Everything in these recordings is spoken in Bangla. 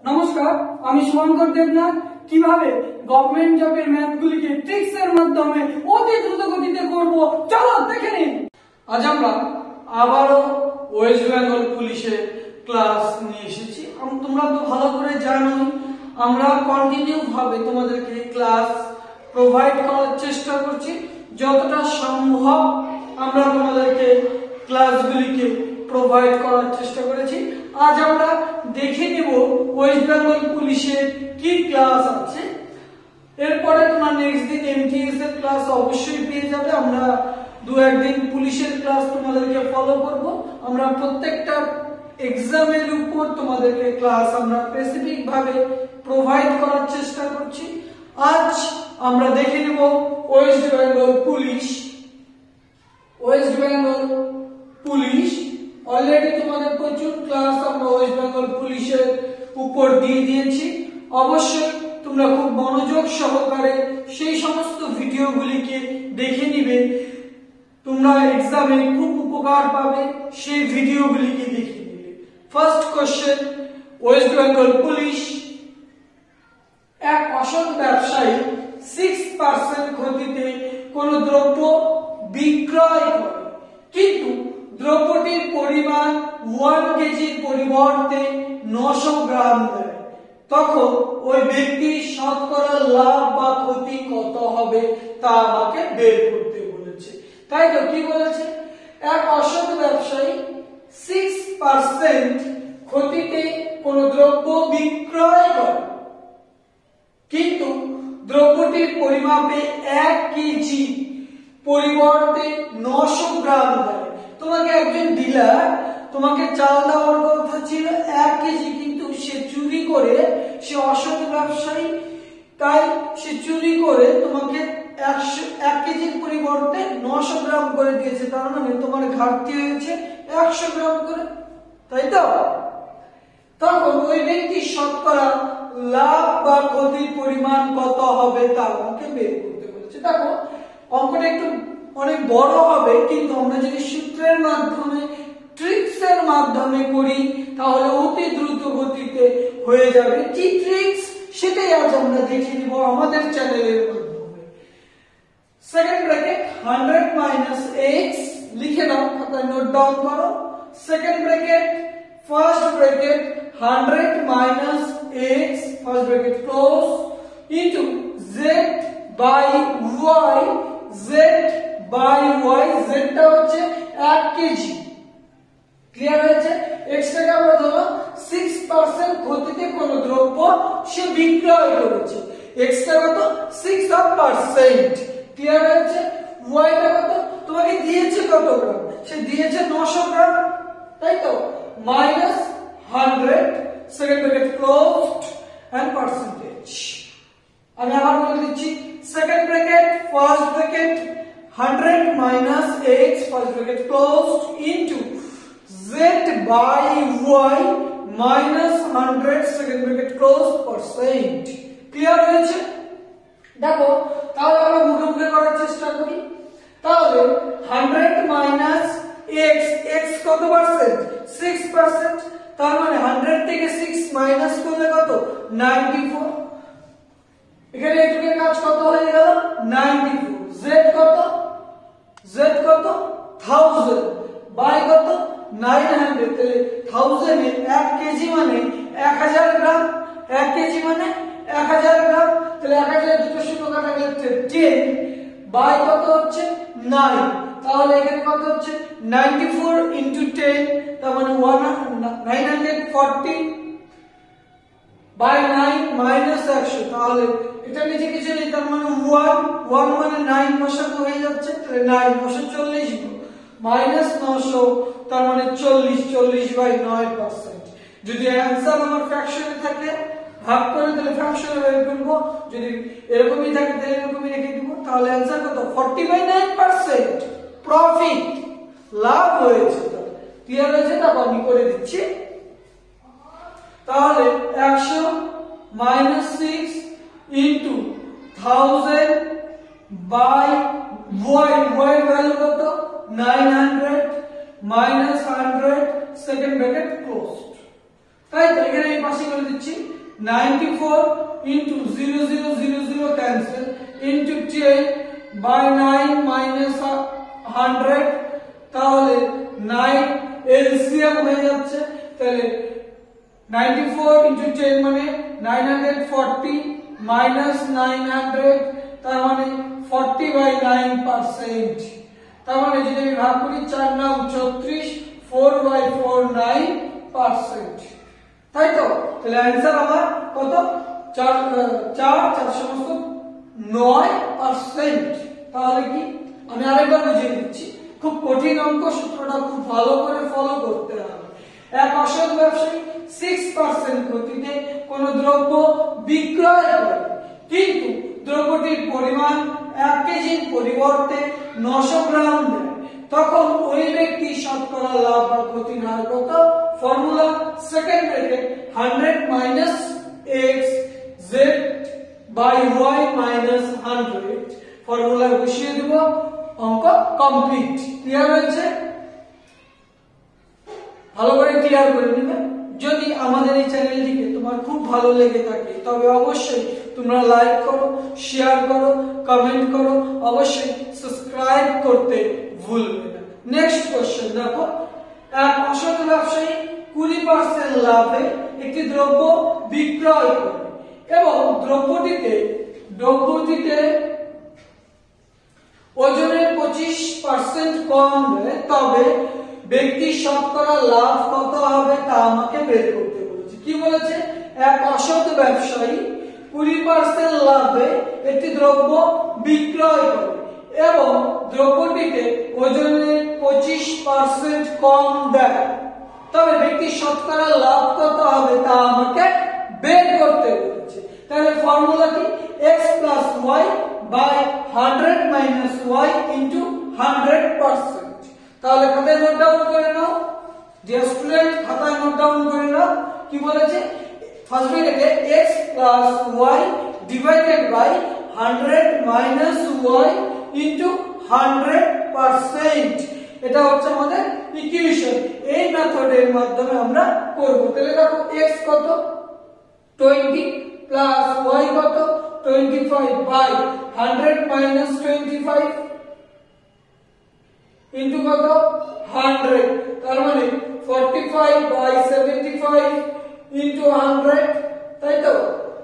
নমস্কার, আমি শুভঙ্কর দেবনাথ। কিভাবে গভর্নমেন্ট জবের ম্যাথগুলিকে ট্রিক্সের মাধ্যমে অতি দ্রুত গতিতে করব, চলো দেখে নিন। আজ আমরা আবারও ওয়েস্ট বেঙ্গল পুলিশের ক্লাস নিয়ে এসেছি। তোমরা তো ভালো করে জানো আমরা কন্টিনিউ ভাবে তোমাদেরকে ক্লাস প্রোভাইড করার চেষ্টা করছি। যতটা সম্ভব আমরা তোমাদেরকে ক্লাসগুলিকে প্রোভাইড করার চেষ্টা করেছি। আজ আমরা দেখে নেব ওয়েস্ট বেঙ্গল পুলিশের কি ক্লাস আছে। এরপরে তোমরা নেক্সট দিন এমটিএস এর ক্লাস অবশ্যই পেয়ে যাবে। আমরা দু একদিন পুলিশের ক্লাস তোমাদেরকে ফলো করব। আমরা প্রত্যেকটা এক্সামের উপর তোমাদেরকে ক্লাস আমরা স্পেসিফিক ভাবে প্রোভাইড করার চেষ্টা করছি। আজ আমরা দেখে নেব West Bengal police. West Bengal police already তোমাদের প্রচুর ক্লাস আমরা ওয়েস্ট বেঙ্গল পুলিশের উপর দিয়ে দিয়েছি। অবশ্যই তোমরা খুব মনোযোগ সহকারে সেই সমস্ত ভিডিওগুলিকে দেখে নিবে। তোমরা এক্সামে খুব উপকার পাবে সেই ভিডিওগুলিকে দেখে নিবে। First question, West Bengal police এক অসৎ ব্যবসায়ী 6% ক্ষতিতে কোন দ্রব্য বিক্রয় করে, কিন্তু দ্রব্যটির পরিমাণ 1 কেজির পরিবর্তে 900 গ্রাম দেয়, তখন ওই ব্যক্তির শতকরা লাভ বা ক্ষতি কত হবে তা আমাকে বের করতে বলেছে। তাই তো কি বলেছে, এক অসৎ ব্যবসায়ী 6% ক্ষতিতে কোন দ্রব্য বিক্রয় করে, কিন্তু দ্রব্যটির পরিমাপে 1 কেজি পরিবর্তে 900 গ্রাম দেয়। তোমাকে একজন ডিলার তোমাকে চাল দেওয়ার কথা ছিল 1 কেজি, কিন্তু সে চুরি করে, সে অসৎ ব্যবসায়ী, তাই সে চুরি করে তোমাকে 1 কেজির পরিবর্তে 900 গ্রাম করে দিয়েছে। তার মানে তোমার ঘাটতি হয়েছে 100 গ্রাম করে, তাই তো? তখন ওই ব্যক্তি শতকরা লাভ বা ক্ষতির পরিমাণ কত হবে তা আমাকে বের করতে বলেছে। দেখো অঙ্কটা একটু অনেক বড় হবে, কিন্তু আমরা যদি সূত্রের মাধ্যমে ট্রিক্সের মাধ্যমে করি তাহলে অতি দ্রুত গতিতে হয়ে যাবে। কি ট্রিক্স সেটাই আজ আমরা দেখে নিব আমাদের চ্যানেলের মাধ্যমে। সেকেন্ড ব্র্যাকেট 100 মাইনাস x লিখে নাও, খাতায় নোট ডাউন করো। Second bracket first bracket 100 minus x first bracket close into z by y, z by y, z টা হচ্ছে 1 কেজি। ক্লিয়ার হয়েছে? x টাকে আমরা ধরো 6% ক্ষতিতে কোন দ্রব্য সে বিক্রয় করেছে। x টা কত? 6%। ক্লিয়ার হয়েছে? y টা কত? তোমাকে দিয়েছে কত গ্রাম? সে দিয়েছে 900 গ্রাম, তাই তো? Minus 100 second bracket closed and percentage. আমি আবার বলে দিচ্ছি, second bracket first bracket 100 minus x first bracket closed into z by y minus 100 second bracket closed percent। Clear হয়েছে? দেখো তাহলে আমরা মুখে মুখে করার চেষ্টা করি। তাহলে 100 minus x, x কত পার্সেন্ট? 6%। তার মানে 100 থেকে 6 মাইনাস করলে কত? 94। এখানে এটুকের কাজ কত হয়ে গেল? 94। z কত? z কত? 1000 বাই কত? 900। তাহলে 1000 এ 1 কেজি মানে 1000 গ্রাম, 1 কেজি মানে 1000 গ্রাম। তাহলে 1000 দুটো শূন্য কাটা গেলে 10 বাই কত হচ্ছে? 9। তাহলে এখানে কত হচ্ছে? 94 ইনটু 10, তার মানে 940 বাই 9 মাইনাস 100। তাহলে এটা নিচে কিছু নেই, তার মানে 1 মানে 9 বসানো হয়ে যাচ্ছে। তাহলে 9 940 মাইনাস 900, তার মানে 40 বাই 9%। যদি অ্যানসার আমার ফ্র্যাকশনে থাকে ভাগ করে তাহলে ফ্র্যাকশনে বের করব, যদি এরকমই থাকে তাহলে এরকমই রেখে দিব। তাহলে অ্যানসার কত? 40 বাই 9% প্রফিট, লাভ হয়েছে। ক্লিয়ার হয়েছে? তা আমি করে দিচ্ছি। তাহলে 100 minus 6 into 1000 by y, y value কত? 900 মাইনাস 100 সেকেন্ড ব্র্যাকেট ক্লোজড। তাই তো এখানে এই পাশে করে দিচ্ছি 94 into 0 0 0 0 cancel into 10 by 9 minus 100 তাহলে 9 এলসিএম হয়ে যাচ্ছে তাহলে 94 into 10 মানে 940 minus 900 তার মানে 40 by 9%। তার মানে যদি আমি ভাগ করি 4 9 34 4 by 4 9%। তাই তো তাহলে आंसर আমার কত 4 সমস্ত 9%। তাহলে কি আমি আরেকবার বুঝিয়ে দিচ্ছি, খুব কঠিন অঙ্ক, সূত্রটা খুব ভালো করে ফলো করতে হবে। এক অসৎ ব্যবসায়ী 6% গতিতে কোন দ্রব্য বিক্রয় করে, কিন্তু দ্রব্যটির পরিমাণ 1 কেজির পরিবর্তে 900 গ্রাম দেয়, তখন ওই ব্যক্তি শতকরা লাভ বা ক্ষতির হার কত? Formula second bracket 100 minus x z by y minus 100 formula বসিয়ে দেব, অঙ্ক কমপ্লিট। ক্লিয়ার হয়েছে? ভালো করে ক্লিয়ার করে নেবে। যদি আমাদের এই চ্যানেলটিকে তোমার খুব ভালো লেগে থাকে তবে অবশ্যই তোমরা লাইক করো, শেয়ার করো, কমেন্ট করো, অবশ্যই সাবস্ক্রাইব করতে ভুলবে না। নেক্সট কোশ্চেন দেখো, এক অসৎ ব্যবসায়ী 20% লাভে একটি দ্রব্য বিক্রয় করে এবং দ্রব্যটিতে ওজনের 25% কম দেয়, তবে ব্যক্তির শতকরা লাভ কত হবে তা আমাকে বের করতে বলেছে। কি বলেছে? এক অসৎ ব্যবসায়ী 20% লাভে একটি দ্রব্য বিক্রয় করে এবং দ্রব্যটিতে ওজনের 25% কম দেয়, তবে ব্যক্তির শতকরা লাভ কত হবে তা আমাকে বের করতে বলেছে। তাহলে ফর্মুলা কি? x plus y by 100 minus y into 100%। তাহলে খাতায় নোট ডাউন করে নাও, ডিয়ার স্টুডেন্ট খাতায় নোট ডাউন করে নাও। কি বলেছে? ফার্স্ট ব্র্যাকেটে x plus y divided by 100 minus y into 100%। এটা হচ্ছে আমাদের ইকুয়েশন। এই মেথডের মাধ্যমে আমরা করব। তাহলে দেখো x কত 20 plus y কত 25 by 100 minus 25 into কত 100, তার মানে 45 by 75 into 100, তাই তো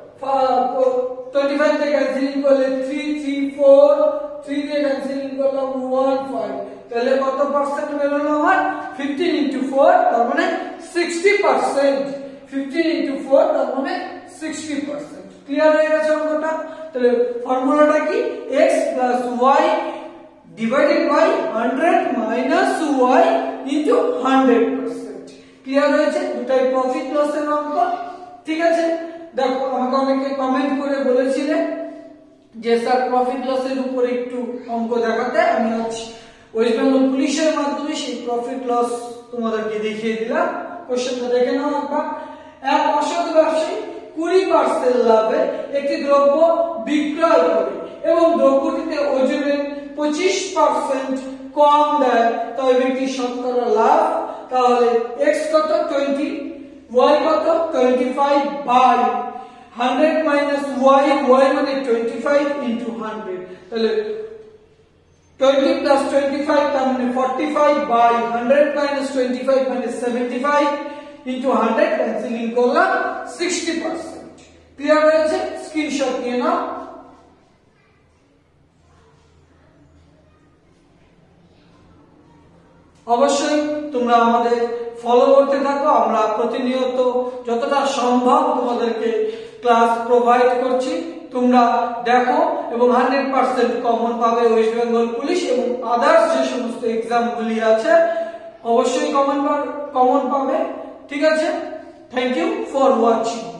25 থেকে ক্যান্সেলিং করলে 3 3 4 3 দিয়ে ক্যান্সেলিং করলাম 1 5, তাহলে কত পার্সেন্ট বের হলো আমার? 15 into 4 তার মানে 60%। 15 into 4 তার মানে 60%। ক্লিয়ার হয়ে গেছে অঙ্কটা? তাহলে ফর্মুলাটা কি? x plus y divided by 100 minus y into 100%। Clear হয়েছে? দুটাই প্রফিট লসের অঙ্ক। ঠিক আছে, দেখো আমাকে অনেকে কমেন্ট করে বলেছিলে যে স্যার প্রফিট লসের উপরে একটু অঙ্ক দেখাতে। আমি আজ ওয়েস্ট বেঙ্গল পুলিশের মাধ্যমে সেই প্রফিট লস তোমাদেরকে দেখিয়ে দিলাম। কোশ্চেনটা দেখে নাও একবার। এক অসৎ ব্যবসায়ী 20% লাভে একটি দ্রব্য বিক্রয় করে এবং দ্রব্যটিতে ওজনের 25% কম দেয়, তবে ব্যক্তির শতকরা লাভ। তাহলে x কত 20, y কত 25 by 100 minus y, y মানে 25 into 100, তাহলে 20 plus 25 তার মানে 45 by 100 minus 25 মানে 75 into 100 ক্যান্সেলিং করলাম 60%। ক্লিয়ার হয়েছে? স্ক্রিনশট নিয়ে নাও। অবশ্যই তোমরা আমাদের ফলো করতে থাকো। আমরা প্রতিনিয়ত যতটা সম্ভব তোমাদেরকে ক্লাস প্রোভাইড করছি। তোমরা দেখো এবং 100% কমন পাবে ওয়েস্ট বেঙ্গল পুলিশ এবং আদার্স যে সমস্ত এক্সামগুলি আছে অবশ্যই কমন পাবে। ঠিক আছে, থ্যাংক ইউ ফর ওয়াচিং।